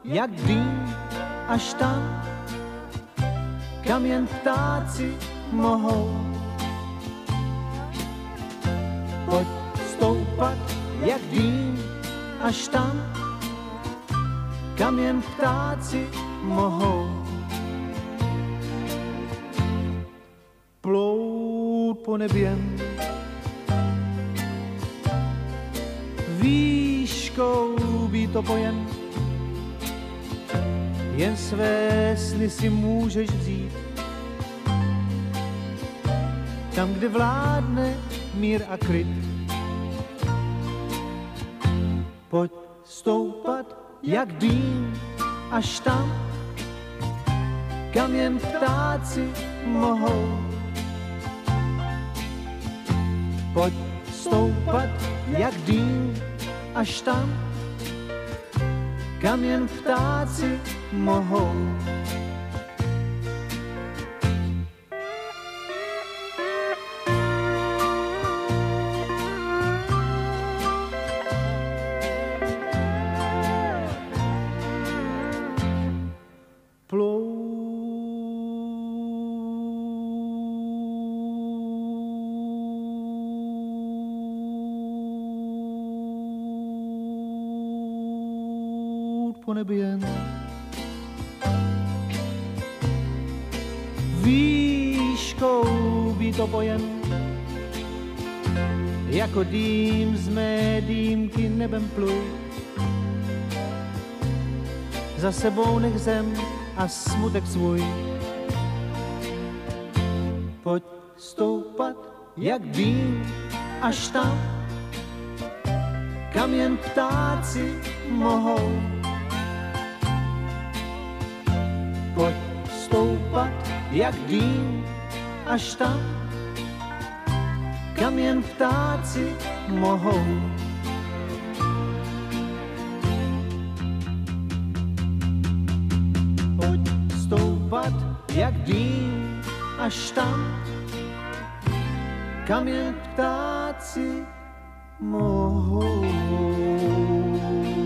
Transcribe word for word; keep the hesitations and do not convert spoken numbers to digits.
jak dým, až tam, kam jen ptáci mohou. Pojď stoupat, jak dým, až tam, kam jen ptáci mohou. Plout po nebi jen výškou být opojen, jen své sny si můžeš vzít. Tam, kde vládne mír a klid. Pojď stoupat, jak dým, až tam, kam jen ptáci mohou. Pojď stoupat, jak dým, až tam, kam jen ptáci mohou. Po nebi jen výškou být opojen, jako dým z mé dýmky nebem pluj. Za sebou nech zem a smutek svůj. Pojď stoupat, jak dým, až tam, kam jen ptáci mohou. Pojď stoupat, jak dým, až tam, kam jen ptáci mohou. Pojď stoupat, jak dým, až tam, kam jen ptáci mohou.